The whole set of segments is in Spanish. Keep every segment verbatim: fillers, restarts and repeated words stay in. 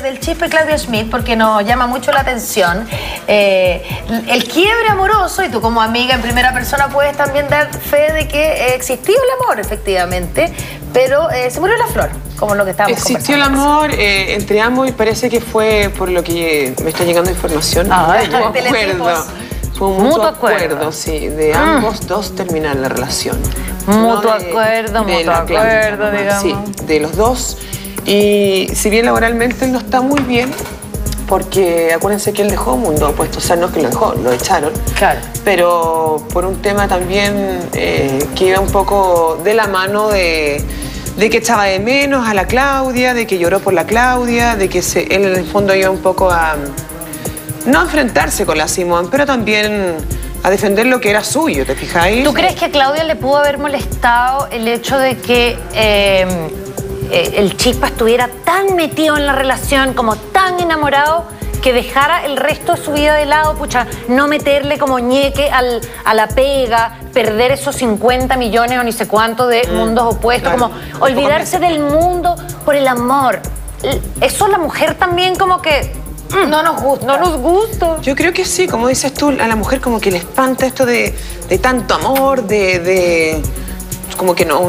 del Chispa y Claudia Schmidt porque nos llama mucho la atención. Eh, el quiebre amoroso, y tú como amiga en primera persona puedes también dar fe de que eh, existió el amor, efectivamente, pero eh, se murió la flor, como lo que estábamos Existió el amor eh, entre ambos y parece que fue por lo que me está llegando información. Ah, no mutuo acuerdo. Fue un mutuo, mutuo acuerdo, acuerdo, sí, de mm. ambos dos terminar la relación. Mutuo no de, acuerdo, de mutuo acuerdo, digamos. Sí, de los dos. Y si bien laboralmente él no está muy bien, porque acuérdense que él dejó Mundo Opuesto, o sea, no es que lo dejó, lo echaron. Claro. Pero por un tema también eh, que iba un poco de la mano de, de que echaba de menos a la Claudia, de que lloró por la Claudia, de que se, él en el fondo iba un poco a... no a enfrentarse con la Simón, pero también a defender lo que era suyo, ¿te fijáis? ¿Tú crees que a Claudia le pudo haber molestado el hecho de que eh, eh, el Chispa estuviera tan metido en la relación, como tan enamorado, que dejara el resto de su vida de lado, pucha, no meterle como ñeque al, a la pega, perder esos cincuenta millones o ni sé cuánto de mm, mundos opuestos, claro, como olvidarse del mundo por el amor? Eso la mujer también como que... No nos gusta. No nos gusta. Yo creo que sí, como dices tú, a la mujer como que le espanta esto de, de tanto amor, de, de... como que no... un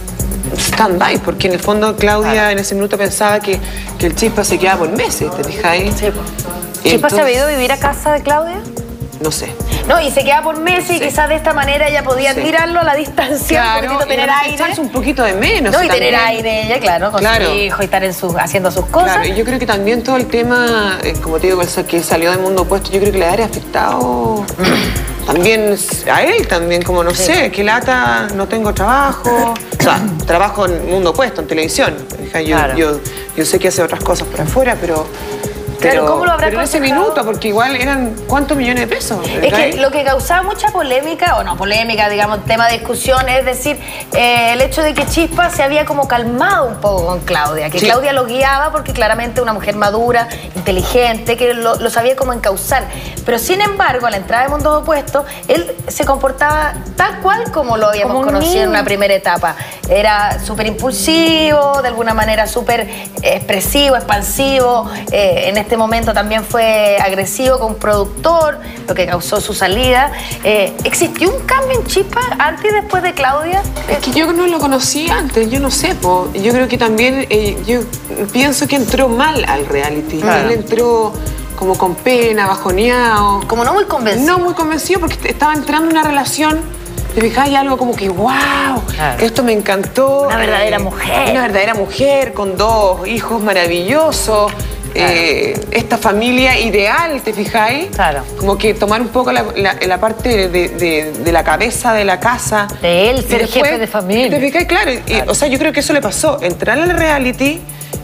stand-by, porque en el fondo Claudia claro. en ese minuto pensaba que, que el Chispa se quedaba por meses, ¿te fijáis? Sí, pues. ¿Chispa se había ido a vivir a casa de Claudia? No sé. No, y se queda por meses sí. y quizás de esta manera ella podía sí. admirarlo a la distancia, claro, un poquito, tener aire. un poquito de menos. No, y tener aire ella, claro, con claro. su hijo y estar en sus, haciendo sus cosas. Claro, y yo creo que también todo el tema, eh, como te digo, que salió del Mundo Opuesto, yo creo que le habría afectado también a él también, como no sí. sé, que lata, no tengo trabajo. O sea, trabajo en Mundo Opuesto, en televisión. Yo, claro. yo, yo sé que hace otras cosas por afuera, pero... Pero, ¿cómo lo habrá pero en ese minuto, porque igual eran ¿cuántos millones de pesos? Es que lo que causaba mucha polémica, o no polémica, digamos, tema de discusión, es decir, eh, el hecho de que Chispa se había como calmado un poco con Claudia, que sí. Claudia lo guiaba porque claramente una mujer madura, inteligente, que lo, lo sabía cómo encauzar. Pero sin embargo, a la entrada de Mundos Opuestos, él se comportaba tal cual como lo habíamos como conocido niño. en una primera etapa. Era súper impulsivo, de alguna manera súper expresivo, expansivo, eh, en este En este momento también fue agresivo con un productor, lo que causó su salida. Eh, ¿Existió un cambio en Chispa antes y después de Claudia? Es que yo no lo conocí antes, yo no sé, po. Yo creo que también, eh, yo pienso que entró mal al reality. Claro. Él entró como con pena, bajoneado. Como no muy convencido. No muy convencido porque estaba entrando en una relación. Te fijáis algo como que, wow, claro. esto me encantó. Una verdadera eh, mujer. Una verdadera mujer con dos hijos maravillosos. Claro. Eh, esta familia ideal, ¿te fijáis? Claro. Como que tomar un poco la, la, la parte de, de, de la cabeza de la casa. De él, ser después, jefe de familia. ¿Te fijáis? Claro. claro. Y, o sea, yo creo que eso le pasó. Entrar al reality,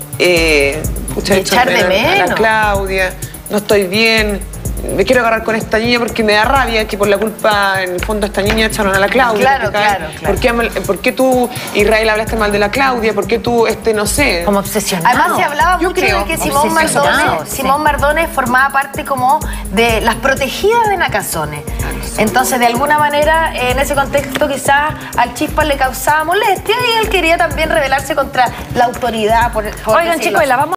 eh, pucha, echar de menos. A la Claudia, no estoy bien. Me quiero agarrar con esta niña porque me da rabia que por la culpa, en el fondo, esta niña echaron a la Claudia. Claro, claro, claro. ¿Por qué, ¿Por qué tú, Israel, hablaste mal de la Claudia? ¿Por qué tú, este, no sé? Como obsesionado. Además, se hablaba Yo mucho creo. de que Simón Mardones, sí. Simón Mardones formaba parte como de las protegidas de Nakazone. Entonces, de alguna manera, en ese contexto, quizás al Chispa le causaba molestia y él quería también rebelarse contra la autoridad. Por, por Oigan, chicos, la vamos